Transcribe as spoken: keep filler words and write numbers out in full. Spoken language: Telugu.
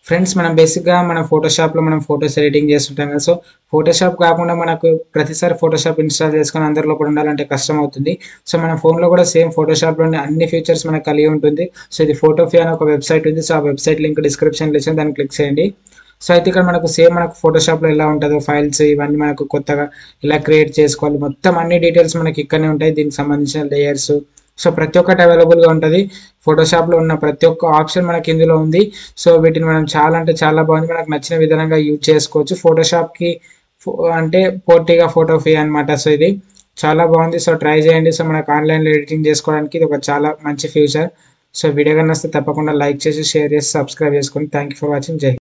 ఫ్రెండ్స్ మనం బేసిక్‌గా మన ఫోటోషాప్‌లో మనం ఫోటోస్ ఎడిటింగ్ చేస్తుంటాం కదా! సో, ఫోటోషాప్ కాకుండా మనకు ప్రతిసారి ఫోటోషాప్ ఇన్‌స్టాల్ చేసుకొని అందరి లోపల ఉండాలంటే కష్టమవుతుంది. సో, మన ఫోన్‌లో కూడా సేమ్ ఫోటోషాప్‌లోని అన్ని ఫీచర్స్ మనకు కలిగి ఉంటుంది. సో, ఇది ఫోటోఫియా అని ఒక వెబ్‌సైట్ ఉంది. సో, ఆ వెబ్‌సైట్ లింక్ డిస్క్రిప్షన్‌లో ఇచ్చాను. దాన్ని క్లిక్ చేయండి. సో, అయితే ఇక్కడ మనకు సేమ్ మనకు ఫోటోషాప్‌లో ఎలా ఉంటదో ఫైల్స్ ఇవన్నీ మనకు కొత్తగా ఇలా క్రియేట్ చేసుకోవాలి. మొత్తం అన్ని డీటెయిల్స్ మనకి ఇక్కడనే ఉంటాయి. దీనికి సంబంధించిన లేయర్స్ సో, ప్రతి ఒక్కటి అవైలబుల్‌గా ఉంటది. ఫోటోషాప్‌లో ఉన్న ప్రతి ఒక్క ఆప్షన్ మనకి ఇందులో ఉంది. సో, వీటిని మనం చాలా అంటే చాలా బాగుంది. మనకు నచ్చిన విధంగా యూజ్ చేసుకోవచ్చు. ఫోటోషాప్‌కి ఫో అంటే పోటీగా ఫోటోఫియా అన్నమాట. సో, ఇది చాలా బాగుంది. సో, ట్రై చేయండి. సో, మనకు ఆన్‌లైన్‌లో ఎడిటింగ్ చేసుకోవడానికి ఇది ఒక చాలా మంచి ఫ్యూచర్. సో, వీడియో గాని నచ్చితే తప్పకుండా లైక్ చేసి, షేర్ చేసి, సబ్స్క్రైబ్ చేసుకోండి. Thank you for watching. జై హింద్.